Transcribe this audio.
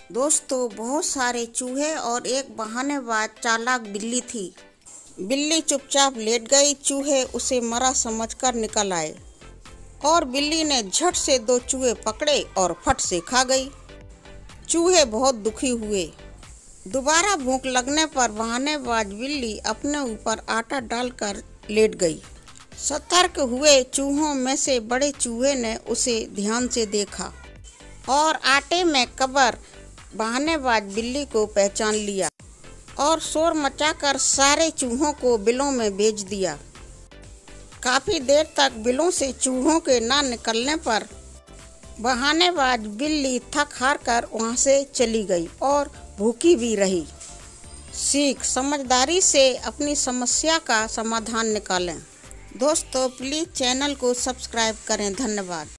दोस्तों, बहुत सारे चूहे और एक बहानेबाज चालाक बिल्ली थी। बिल्ली चुपचाप लेट गई। चूहे उसे मरा समझकर निकल आए और बिल्ली ने झट से 2 चूहे पकड़े और फट से खा गई। चूहे बहुत दुखी हुए। दोबारा भूख लगने पर बहानेबाज बिल्ली अपने ऊपर आटा डालकर लेट गई। सतर्क हुए चूहों में से बड़े चूहे ने उसे ध्यान से देखा और आटे में कबर बहानेबाज बिल्ली को पहचान लिया और शोर मचाकर सारे चूहों को बिलों में भेज दिया। काफी देर तक बिलों से चूहों के ना निकलने पर बहानेबाज बिल्ली थक हार कर वहां से चली गई और भूखी भी रही। सीख: समझदारी से अपनी समस्या का समाधान निकालें। दोस्तों, प्लीज चैनल को सब्सक्राइब करें। धन्यवाद।